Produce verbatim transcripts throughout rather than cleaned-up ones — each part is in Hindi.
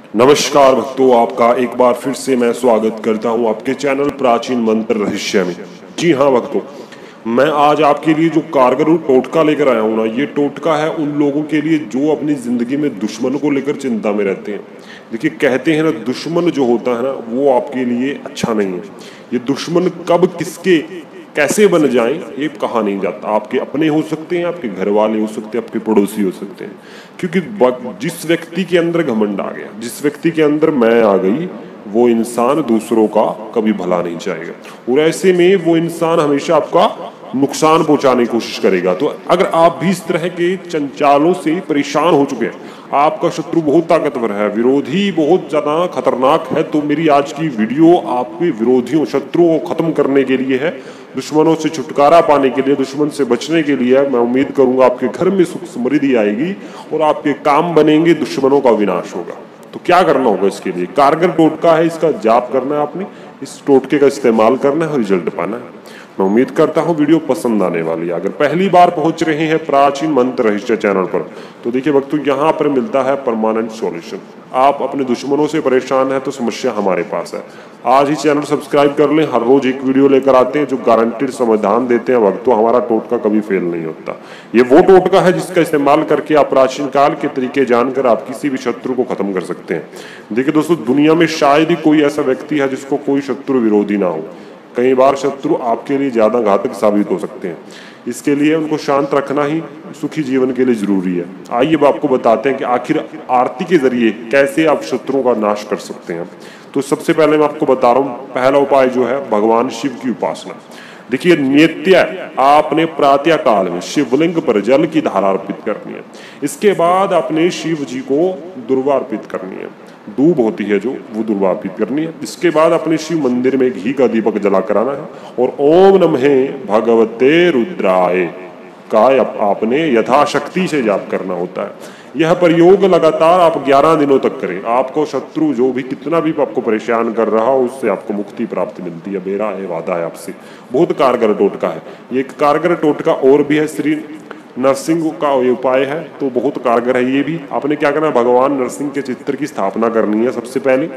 नमस्कार भक्तों, आपका एक बार फिर से मैं स्वागत करता हूं आपके चैनल प्राचीन मंत्र रहस्य में। जी हाँ भक्तों, मैं आज आपके लिए जो कारगर टोटका लेकर आया हूं ना, ये टोटका है उन लोगों के लिए जो अपनी जिंदगी में दुश्मन को लेकर चिंता में रहते हैं। देखिए, कहते हैं ना, दुश्मन जो होता है ना वो आपके लिए अच्छा नहीं है। ये दुश्मन कब किसके कैसे बन जाएं ये कहा नहीं जाता। आपके अपने हो सकते हैं, आपके घर वाले हो सकते हैं, आपके पड़ोसी हो सकते हैं। क्योंकि जिस व्यक्ति के अंदर घमंड आ गया, जिस व्यक्ति के अंदर मैं आ गई, वो इंसान दूसरों का कभी भला नहीं चाहेगा और ऐसे में वो इंसान हमेशा आपका नुकसान पहुंचाने की कोशिश करेगा। तो अगर आप भी इस तरह के चंचालों से परेशान हो चुके हैं, आपका शत्रु बहुत ताकतवर है, विरोधी बहुत ज्यादा खतरनाक है, तो मेरी आज की वीडियो आपके विरोधियों शत्रुओं को खत्म करने के लिए है, दुश्मनों से छुटकारा पाने के लिए, दुश्मन से बचने के लिए। मैं उम्मीद करूंगा आपके घर में सुख समृद्धि आएगी और आपके काम बनेंगे, दुश्मनों का विनाश होगा। तो क्या करना होगा इसके लिए? कारगर टोटका है, इसका जाप करना है आपने, इस टोटके का इस्तेमाल करना है और रिजल्ट पाना है। मैं उम्मीद करता हूं वीडियो पसंद आने वाली है। अगर पहली बार पहुंच रहे हैं प्राचीन मंत्र रहस्य चैनल पर, तो देखिए भक्तों, यहाँ पर मिलता है परमानेंट सॉल्यूशन। आप अपने दुश्मनों से परेशान हैं तो समस्या हमारे पास है। आज ही चैनल सब्सक्राइब कर लें, हर रोज एक वीडियो लेकर आते हैं जो गारंटीड समाधान देते हैं भक्तों। हमारा टोटका कभी फेल नहीं होता। ये वो टोटका है जिसका इस्तेमाल करके आप प्राचीन काल के तरीके जानकर आप किसी भी शत्रु को खत्म कर सकते हैं। देखिए दोस्तों, दुनिया में शायद ही कोई ऐसा व्यक्ति है जिसको कोई शत्रु विरोधी ना हो। कई बार शत्रु आपके लिए ज्यादा घातक साबित हो सकते हैं। इसके लिए उनको शांत रखना ही सुखी जीवन के लिए जरूरी है। आइए अब आपको बताते हैं कि आखिर आरती के जरिए कैसे आप शत्रुओं का नाश कर सकते हैं। तो सबसे पहले मैं आपको बता रहा हूँ, पहला उपाय जो है भगवान शिव की उपासना। देखिए, नित्य आपने प्रातः काल में शिवलिंग पर जल की धारा अर्पित करनी है। इसके बाद अपने शिव जी को दुर्वा अर्पित करनी है, दूब होती है जो, वो दुर्वा अर्पित करनी है। इसके बाद अपने शिव मंदिर में घी का दीपक जला कराना है और ओम नमः भगवते रुद्राय का आपने यथाशक्ति से जाप करना होता है। यह प्रयोग लगातार आप ग्यारह दिनों तक करें। आपको शत्रु जो भी कितना भी आपको परेशान कर रहा हो, उससे आपको मुक्ति प्राप्ति मिलती है। मेरा है वादा है आपसे। बहुत कारगर टोटका है ये। कारगर टोटका और भी है, श्री नरसिंह का ये उपाय है, तो बहुत कारगर है ये भी। आपने क्या करना है, भगवान नरसिंह के चित्र की स्थापना करनी है सबसे पहले,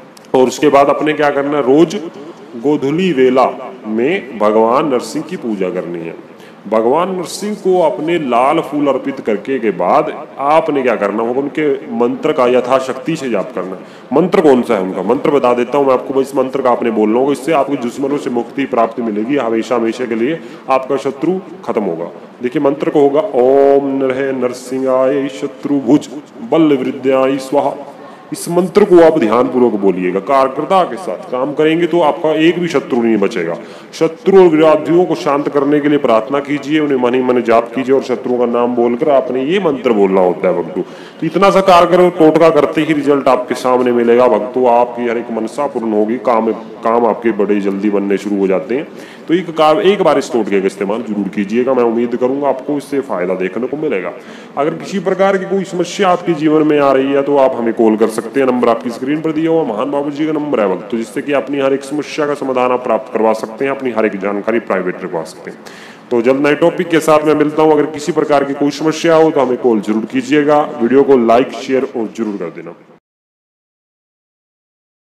और उसके बाद आपने क्या करना है, रोज गोधुली वेला में भगवान नरसिंह की पूजा करनी है। भगवान नरसिंह को अपने लाल फूल अर्पित करके के बाद आपने क्या करना होगा, उनके मंत्र का यथाशक्ति से जाप करना। मंत्र कौन सा है उनका? मंत्र बता देता हूं मैं आपको। इस मंत्र का आपने बोलना होगा, इससे आपके दुश्मनों से मुक्ति प्राप्ति मिलेगी। हमेशा हमेशा के लिए आपका शत्रु खत्म होगा। देखिए, मंत्र को होगा ओम नरहे नरसिंहाय शत्रुभुज बल विद्याय स्वाहा। इस मंत्र को आप ध्यान पूर्वक बोलिएगा, कार्यकर्ता के साथ काम करेंगे तो आपका एक भी शत्रु नहीं बचेगा। शत्रु और विरोधियों को शांत करने के लिए प्रार्थना कीजिए, उन्हें मन ही मन जाप कीजिए और शत्रुओं का नाम बोलकर आपने ये मंत्र बोलना होता है भक्तों। तो इतना सा कारगर टोटका करते ही रिजल्ट आपके सामने मिलेगा भक्तों। आपकी हर एक मनसा पूर्ण होगी, काम काम आपके बड़े जल्दी बनने शुरू हो जाते हैं। तो एक कार एक बार इस टोटके का इस्तेमाल जरूर कीजिएगा। मैं उम्मीद करूंगा आपको इससे फायदा देखने को मिलेगा। अगर किसी प्रकार की कोई समस्या आपके जीवन में आ रही है तो आप हमें कॉल कर सकते हैं। नंबर आपकी स्क्रीन पर दिया हुआ महान बाबू जी का नंबर है भक्तों, जिससे कि अपनी हर एक समस्या का समाधान आप प्राप्त करवा सकते हैं, अपनी हर एक जानकारी प्राइवेट रखवा सकते हैं। तो जल्द नए टॉपिक के साथ मैं मिलता हूं। अगर किसी प्रकार की कोई समस्या हो तो हमें कॉल जरूर कीजिएगा। वीडियो को लाइक शेयर और जरूर कर देना।